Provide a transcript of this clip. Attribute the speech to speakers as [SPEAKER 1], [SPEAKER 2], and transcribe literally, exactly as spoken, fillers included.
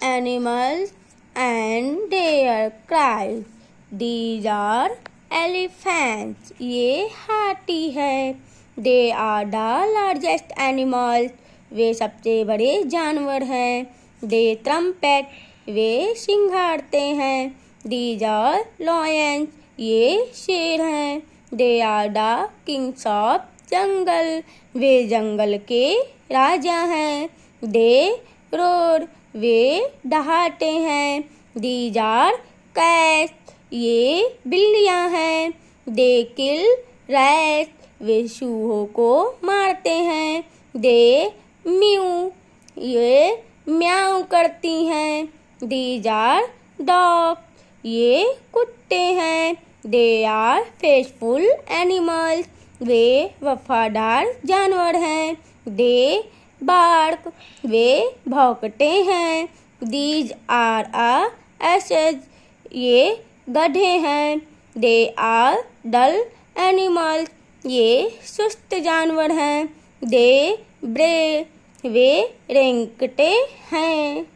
[SPEAKER 1] animals and their cries. These are elephants. ये हाथी है. They are the largest animals. वे सबसे बड़े जानवर हैं. They trumpet. वे सिंघाड़ते हैं. These are lions. ये शेर हैं. They are the kings of jungle. वे जंगल के राजा हैं. They roar. वे दहाड़ते हैं. These are cats. ये बिल्लियाँ हैं. They kill rats. वे चूहों को मारते हैं. They mew. ये म्याऊ करती हैं. These are dogs. ये कुत्ते हैं. They are faithful animals. वे वफादार जानवर हैं. They bark. वे भौंकते हैं. These are a asses. ये गधे हैं. They are dull animals. ये सुस्त जानवर हैं. They bray. वे रेंगते हैं.